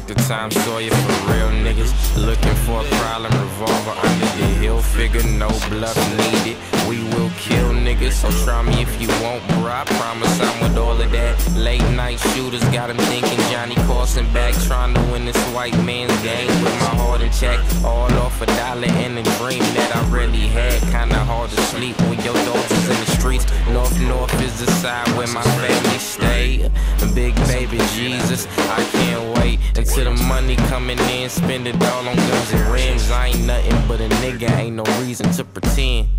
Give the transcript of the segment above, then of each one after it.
Dr. Tom Sawyer for real niggas. Looking for a problem, revolver under the hill. Figure no bluff needed. We will kill niggas, so try me if you want, bro. I promise I'm with all of that. Late night shooters got him thinking Johnny Carson back, trying to win this white man's game with my heart in check. All off a dollar and a dream that I really had. Kinda hard to sleep when your daughter's in the streets. North is the side where my family stay. Big baby Jesus, I can't wait until the money coming in. Spend it all on guns and rims. I ain't nothing but a nigga, ain't no reason to pretend.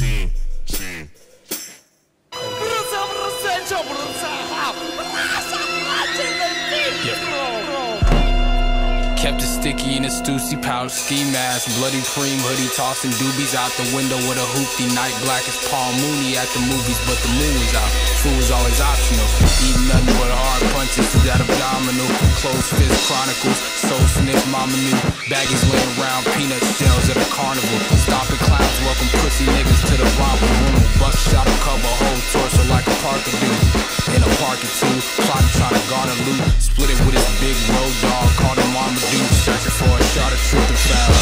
Kept it sticky in a Stussy pouch, ski mask, bloody cream hoodie, tossing doobies out the window with a hoopty. Night black as Paul Mooney at the movies, but the moon was out. Food was always optional. Eating nothing but hard punches to that abdominal. Closed fist chronicles, soul sniff, mama knew. Baggies laying around, peanut shells at a carnival. Stopping clowns, welcome pussy niggas to the romper room. Buckshot will cover a whole torso like a Parker dude. In a park or two, plotting trying to garner loot. Split it with his big road dog, called him Marmaduke. Searching for a shot of truth and found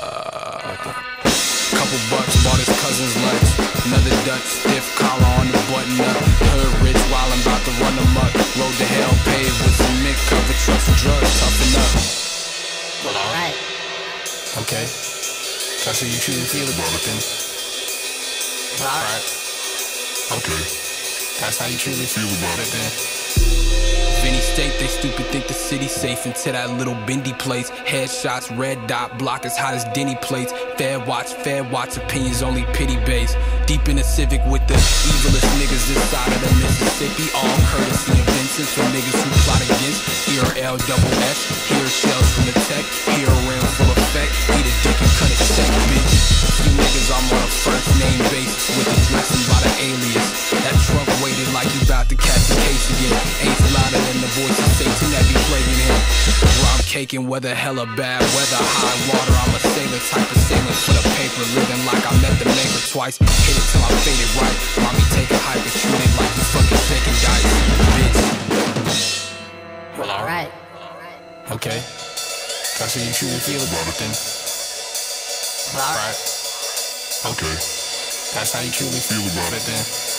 couple bucks, bought his cousin's lunch. Another Dutch, stiff collar on the button up. Hood rich while I'm about to run amok. Road to hell paved with cement covered trucks and drugs, toughen up. Well, alright. Okay, that's how you truly feel about it then. Well, alright. Okay, that's how you truly feel about it then. Any state, they stupid think the city's safe until that little bendy place. Headshots, red dot, block as hot as Denny plates. Fair watch, opinions only pity base. Deep in the Civic with the evilest niggas this side of the Mississippi. All courtesy of Vincent for niggas who plot against. Here are LSS, here are shells from the tech. Here a rim full effect, eat a dick and cut a check, bitch. You niggas, I'm on a first name basis with the dressing by the alias. That trunk waited like you about to catch a case again. Ain't louder than the voice of Satan that be plaguing him. Rum caking, weather hella bad weather, high water. I'm a sailor type of sailing for the paper, living like I met the maker twice. Hit it till I faded right. Mommy take a hike and shoot it like you fucking shaking dice, bitch. Well, alright. Okay, that's how you truly feel about it then. Well, alright. Okay, that's how you truly feel about it then.